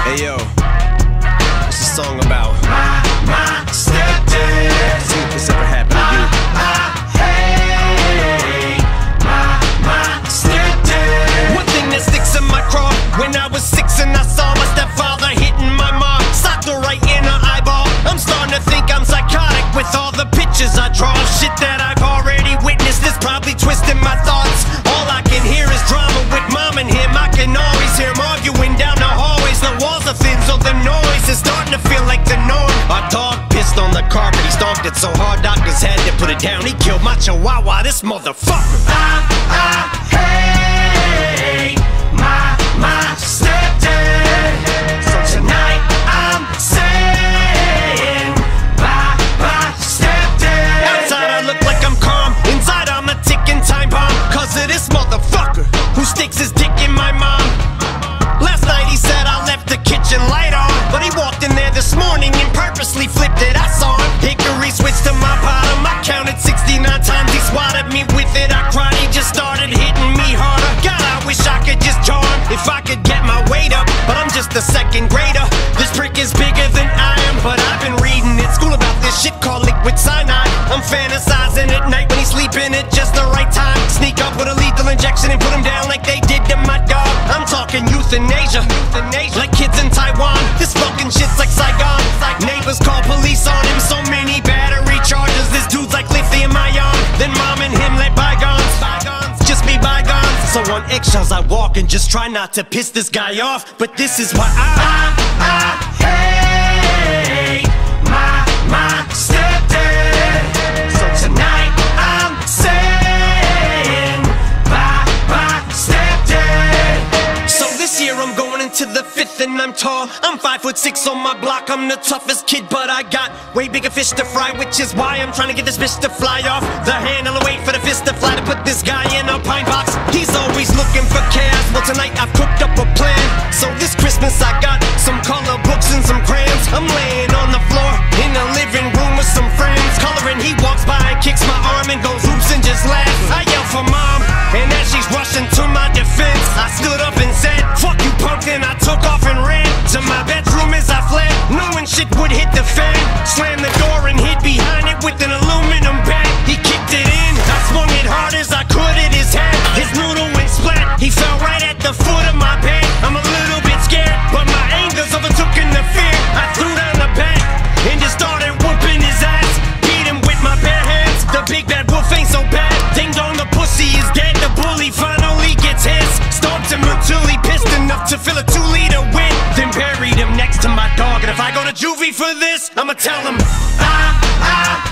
Hey yo, it's a song about my stepdad. see if this ever happened to you. Hey, my stepdad. One thing that sticks in my craw, when I was 6 and I saw my stepfather hitting my mom, socked her right in her eyeball. I'm starting to think I'm psychotic with all the pictures I draw. Shit that I've already witnessed is probably twisting my thoughts. All I can hear is drama with mom and him. I can always hear him arguing down the hallways. The walls are thin, so the noise is starting to feel like the norm. Our dog pissed on the carpet, he stomped it so hard doctors had to put it down. He killed my chihuahua, this motherfucker. Hey, my stepdad. So tonight I'm saying bye, stepdad. Outside I look like I'm calm, inside I'm a ticking time bomb. Cause of this motherfucker who sticks his dick in my mom. Last night he said I left the kitchen light on, but he walked in there this morning and purposely flipped it. I saw him. Hickory switched to my bottom. I counted 69 times. He swatted me with it. I cried. He just started hitting me harder. God, I wish I could just charm if I could get my weight up, but I'm just a second grader. This prick is bigger than I am, but I've been reading at school about this shit called liquid cyanide. I'm fantasizing at night when he's sleeping at just the right time. Sneak up with a lethal injection and put him down like they did to my dog. I'm talking euthanasia, like kids in Taiwan. This fucking shit's like Saigon. Neighbors call police on him, so many battery charges. This dude's like lithium ion. Then mom and him let bygones just be bygones. So on eggshells I walk and just try not to piss this guy off. But this is why Hey, my stepdad. So tonight I'm saying bye, stepdad. So this year I'm going into the 5th and I'm tall. I'm 5'6" on my block. I'm the toughest kid, but I got way bigger fish to fry, which is why I'm trying to get this bitch to fly off the handle and wait for the fist to fly to put this guy in a pine box. He's always looking for chaos. Well, tonight I've cooked up a plan. So this Christmas I got some color books and some crayons. I'm laying on the floor in the living room with some friends coloring. He walks by and kicks my arm and goes oops and just laughs. I yell for mom, and as she's rushing to my defense, I stood up and said, "Fuck you, punk!" Then I took off and ran to my bedroom as I fled, knowing shit would hit the fan. Slammed the door and hid behind it with an aluminum bag. He kicked it in, I swung it hard as I could at his head. His noodle went splat, he fell right at the foot of my bed. I'm a little bit scared, but my anger's overtook in the fear. I threw down the bag and just started whooping his ass. Beat him with my bare hands, the big bad wolf ain't so bad. Ding dong, the pussy is dead, the bully finally gets his. Stomped him until he pissed enough to fill a 2-liter win. Then buried him next to my dog, and if I go to juvie for this, I'ma tell him